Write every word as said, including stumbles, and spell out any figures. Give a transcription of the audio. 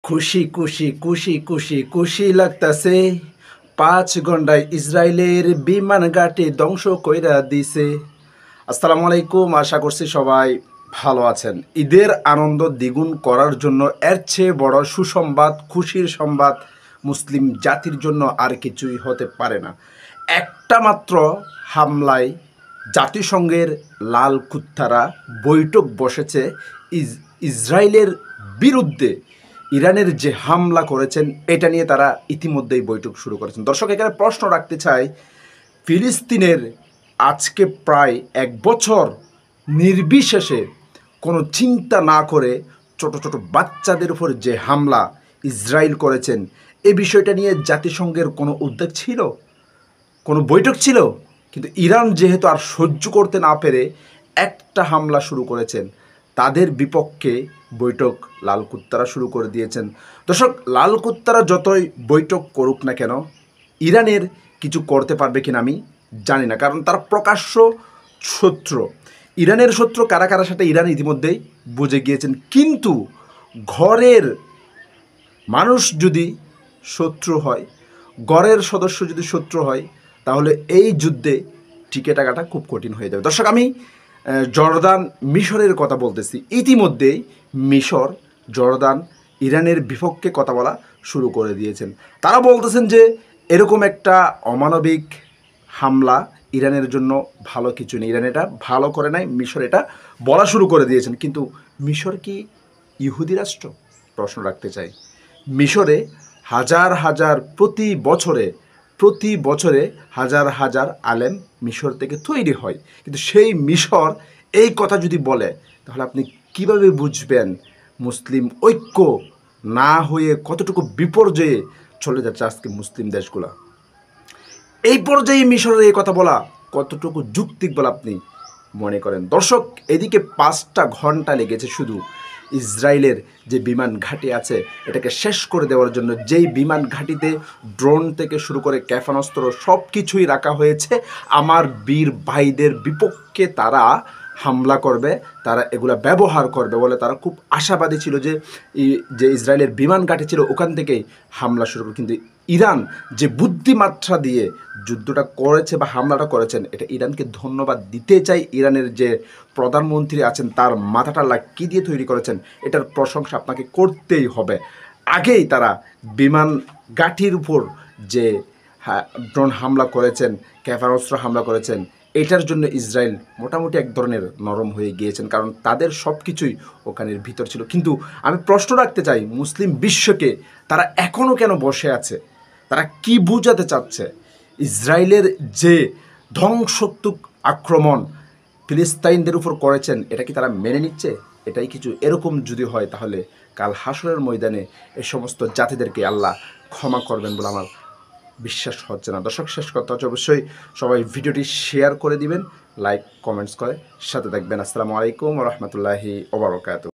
খুশি খুশি খুশি খুশি খুশি লাগতাছে। পাঁচ ঘন্টায় ইসরায়েলের বিমান ঘাঁটি ধ্বংস কইরা দিছে। আসসালামু আলাইকুম, আশা করছি সবাই ভালো আছেন। ঈদের আনন্দ দ্বিগুণ করার জন্য এর চেয়ে বড় সুসংবাদ, খুশির সংবাদ মুসলিম জাতির জন্য আর কিছুই হতে পারে না। একটা মাত্র হামলায় জাতিসংঘের লাল কুত্তারা বৈঠক বসেছে ইস ইসরায়েলের বিরুদ্ধে। ইরানের যে হামলা করেছেন এটা নিয়ে তারা ইতিমধ্যেই বৈঠক শুরু করেছেন। দর্শক, এখানে প্রশ্ন রাখতে চাই, ফিলিস্তিনের আজকে প্রায় এক বছর নির্বিশেষে কোনো চিন্তা না করে ছোট ছোট বাচ্চাদের উপর যে হামলা ইসরায়েল করেছেন, এই বিষয়টা নিয়ে জাতিসংঘের কোনো উদ্যোগ ছিল, কোনো বৈঠক ছিল? কিন্তু ইরান যেহেতু আর সহ্য করতে না পেরে একটা হামলা শুরু করেছেন, তাদের বিপক্ষে বৈঠক লাল কুত্তারা শুরু করে দিয়েছেন। দর্শক, লাল কুত্তারা যতই বৈঠক করুক না কেন, ইরানের কিছু করতে পারবে কিনা আমি জানি না, কারণ তারা প্রকাশ্য শত্রু। ইরানের শত্রু কারা কারা সাথে ইরান ইতিমধ্যেই বুঝে গিয়েছেন। কিন্তু ঘরের মানুষ যদি শত্রু হয়, ঘরের সদস্য যদি শত্রু হয়, তাহলে এই যুদ্ধে টিকে থাকাটা খুব কঠিন হয়ে যাবে। দর্শক, আমি জর্দান মিশরের কথা বলতেছি। ইতিমধ্যেই মিশর জর্দান ইরানের বিপক্ষে কথা বলা শুরু করে দিয়েছেন। তারা বলতেছেন যে এরকম একটা অমানবিক হামলা ইরানের জন্য ভালো কিছু নেই, ইরান এটা ভালো করে নাই, মিশর এটা বলা শুরু করে দিয়েছেন। কিন্তু মিশর কি ইহুদি রাষ্ট্র? প্রশ্ন রাখতে চাই। মিশরে হাজার হাজার প্রতি বছরে প্রতি বছরে হাজার হাজার আলেম মিশর থেকে তৈরি হয়, কিন্তু সেই মিশর এই কথা যদি বলে, তাহলে আপনি কিভাবে বুঝবেন মুসলিম ঐক্য না হয়ে কতটুকু বিপর্যয়ে চলে যাচ্ছে আজকে মুসলিম দেশগুলো? এই পর্যায়ে মিশরের এই কথা বলা কতটুকু যুক্তিক বলে আপনি মনে করেন? দর্শক, এদিকে পাঁচটা ঘন্টা লেগেছে শুধু ইসরায়েলের যে বিমান ঘাঁটি আছে এটাকে শেষ করে দেওয়ার জন্য। যেই বিমান ঘাঁটিতে ড্রোন থেকে শুরু করে ক্ষেপণাস্ত্র সব কিছুই রাখা হয়েছে, আমার বীর ভাইদের বিপক্ষে তারা হামলা করবে, তারা এগুলা ব্যবহার করবে বলে তারা খুব আশাবাদী ছিল যে যে ইসরায়েলের বিমান ঘাঁটি ছিল ওখান থেকেই হামলা শুরু করবে। কিন্তু ইরান যে বুদ্ধিমাত্রা দিয়ে যুদ্ধটা করেছে বা হামলাটা করেছেন, এটা ইরানকে ধন্যবাদ দিতে চাই। ইরানের যে প্রধানমন্ত্রী আছেন তার মাথাটা কী দিয়ে তৈরি করেছেন, এটার প্রশংসা আপনাকে করতেই হবে। আগেই তারা বিমান ঘাঁটির উপর যে ড্রোন হামলা করেছেন, ক্ষেপণাস্ত্র হামলা করেছেন, এটার জন্য ইসরায়েল মোটামুটি এক ধরনের নরম হয়ে গিয়েছেন, কারণ তাদের সব কিছুই ওখানের ভিতর ছিল। কিন্তু আমি প্রশ্ন রাখতে চাই মুসলিম বিশ্বকে, তারা এখনও কেন বসে আছে? তারা কি বোঝাতে চাচ্ছে? ইসরায়েলের যে ধ্বংসাত্মক আক্রমণ ফিলিস্তিনিদের উপর করেছেন, এটা কি তারা মেনে নিচ্ছে? এটাই কিছু। এরকম যদি হয় তাহলে কাল হাসরের ময়দানে এই সমস্ত জাতিদেরকে আল্লাহ ক্ষমা করবেন বলে আমার বিশ্বাস হচ্ছে না। দর্শক, শেষ কথা হচ্ছে অবশ্যই সবাই ভিডিওটি শেয়ার করে দিবেন, লাইক কমেন্টস করে সাথে থাকবেন। আসসালামু আলাইকুম ওয়া রাহমাতুল্লাহি ওয়া বারাকাতুহু।